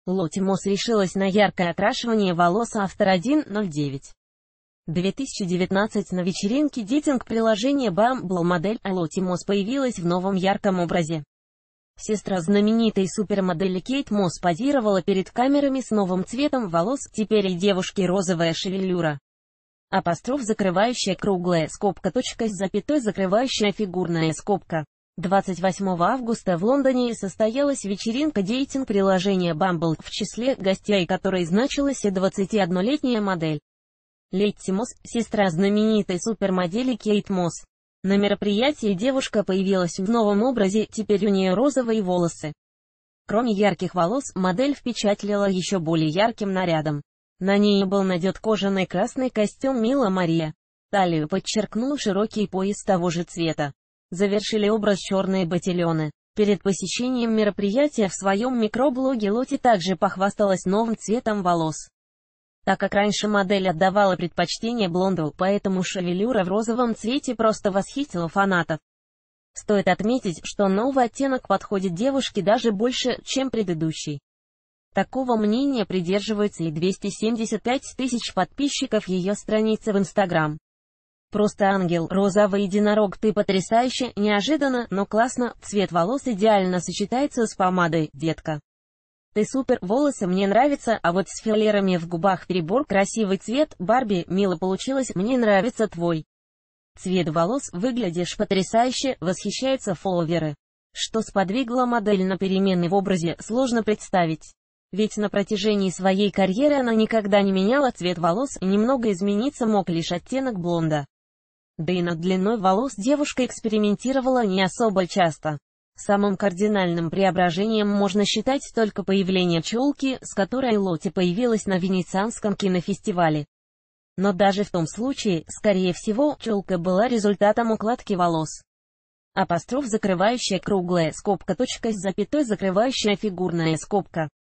Лотти Мосс решилась на яркое окрашивание волос. Автор 1.09. 2019. На вечеринке дейтинг-приложения Bumble модель Лотти Мосс появилась в новом ярком образе. Сестра знаменитой супермодели Кейт Мосс позировала перед камерами с новым цветом волос. Теперь и девушки розовая шевелюра. Апостроф закрывающая круглая скобка, точка с запятой закрывающая фигурная скобка. 28 августа в Лондоне состоялась вечеринка дейтинг-приложения Bumble, в числе гостей которой значилась и 21-летняя модель Лотти Мосс, сестра знаменитой супермодели Кейт Мосс. На мероприятии девушка появилась в новом образе, теперь у нее розовые волосы. Кроме ярких волос, модель впечатлила еще более ярким нарядом. На ней был надет кожаный красный костюм Мила Мария. Талию подчеркнул широкий пояс того же цвета. Завершили образ черные ботильоны. Перед посещением мероприятия в своем микроблоге Лотти также похвасталась новым цветом волос. Так как раньше модель отдавала предпочтение блонду, поэтому шевелюра в розовом цвете просто восхитила фанатов. Стоит отметить, что новый оттенок подходит девушке даже больше, чем предыдущий. Такого мнения придерживаются и 275 тысяч подписчиков ее страницы в Instagram. Просто ангел, розовый единорог, ты потрясающе, неожиданно, но классно, цвет волос идеально сочетается с помадой, детка. Ты супер, волосы мне нравятся, а вот с филлерами в губах перебор, красивый цвет, Барби, мило получилось, мне нравится твой цвет волос, выглядишь потрясающе, восхищаются фолловеры. Что сподвигло модель на перемены в образе, сложно представить. Ведь на протяжении своей карьеры она никогда не меняла цвет волос, и немного измениться мог лишь оттенок блонда. Да и над длиной волос девушка экспериментировала не особо часто. Самым кардинальным преображением можно считать только появление челки, с которой Лотти появилась на Венецианском кинофестивале. Но даже в том случае, скорее всего, челка была результатом укладки волос. Апостроф закрывающая круглая скобка, точка с запятой закрывающая фигурная скобка.